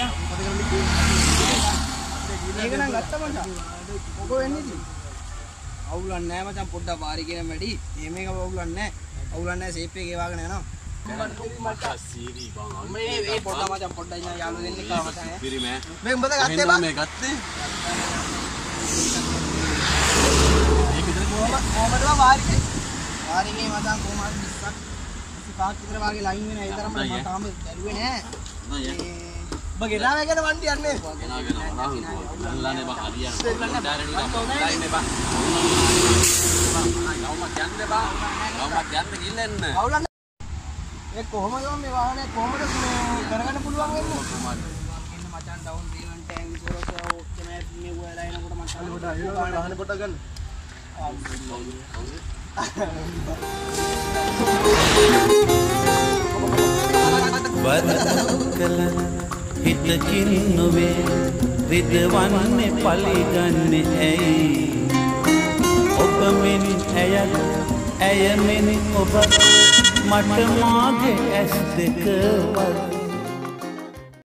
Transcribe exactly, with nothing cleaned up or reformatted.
ඒක නම් ගත්තා මචං. මොකෝ වෙන්නේ ඉතින්? අවුලක් නැහැ මචං පොඩ්ඩක් වාරි කියන වැඩි. මේ මේක අවුලක් නැහැ. අවුලක් නැහැ සේප් එකේ වාගෙන යනවා. මචං සීරි බං. මේ මේ පොඩ්ඩක් මචං පොඩ්ඩක් ඉන්න යාළුවෝ දෙන්නෙක් ආවා මචං. සීරි මෑ. මේ උඹද ගත්තේ බං? මේ ගත්තේ. ඒක විතර කොහොම කොහමද වාරිකේ? වාරිකේ මචං කොහමද විස්සක් විසිපහක් විතර වාගේ ලයින් වෙන ඒ තරම මම තාම බැලුවේ නෑ. ඔබ ගෙනාවේ ගැන වන්ටි යන්නේ. ගෙනාගෙන ආවම නල්ලානේ බං හරියන. ඩායරෙඩ් ගම ලයින් එක බං. ගවුමක් යන්න බං. ගවුමක් යන්න ගිල්ලෙන්න. අවුලක් ඒ කොහොමද මේ වාහනේ කොහොමද කරගන්න පුළුවන් වෙන්නේ? කොහොමද? ඉන්න මචං ඩවුන් පේමන්ට් ටැන් ඉන්ෂුරන්ස් ඔක්කොම මේ වෙලා එනකොට මචං පොඩ වාහනේ පොඩ ගන්න. වරකල හිතකින් නොවේ රිදවන්නේ පලිගන්නේ ඇයි ඔබ මෙන් ඇයත් ඇය මෙන් ඔබ මට මාගේ ඇස් දෙක වගේ